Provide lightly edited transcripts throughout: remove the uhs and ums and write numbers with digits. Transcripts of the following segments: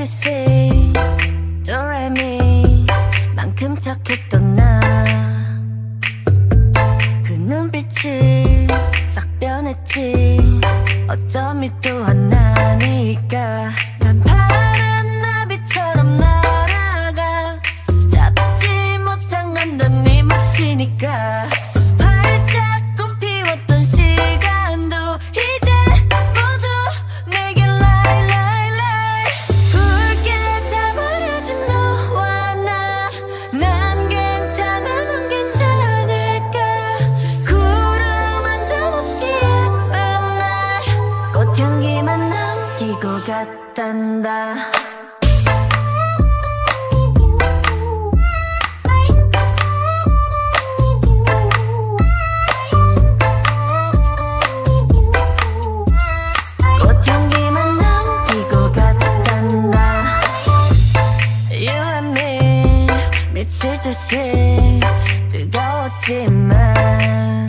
ABC 도레미만큼 착했던 나 그 눈빛이 싹 변했지 어쩜 이 또한 나니까 난 파란 나비처럼 날아가 잡지 못한 건 넌 네 몫이니까 활짝 꽃피웠던 시간도 이제 모두 내게 lie lie lie 붉게 타버려진 너와 나 난 괜찮아 넌 괜찮을까 구름 한 점 없이 예쁜 날 꽃향기만 남기고 갔단다 꽃향기만 남기고 갔단다 You and me 미칠 듯이 뜨거웠지만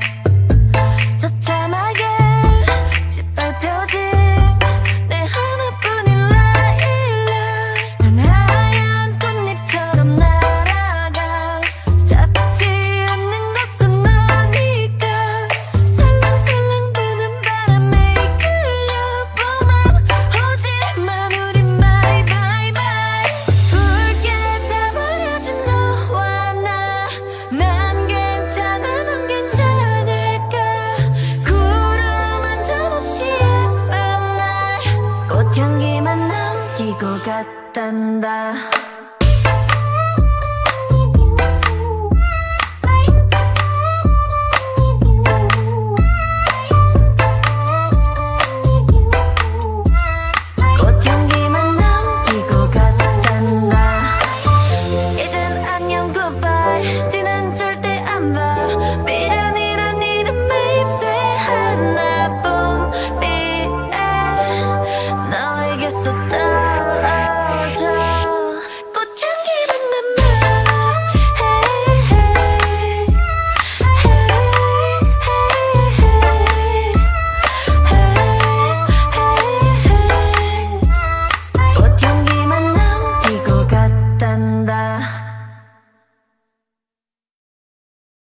처참하게 짓밟혀진 내 하나뿐인 라일락 난 하얀 꽃잎처럼 날아가 잡지 않는 것은 너니까 살랑살랑 부는 바람에 이끌려보만 오지만 우린 bye bye bye 붉게 타버려진 너와 나 난 괜찮아 넌 괜찮을까 구름 한 점 없이 예쁜 날 꽃향기만 남기고 갔단다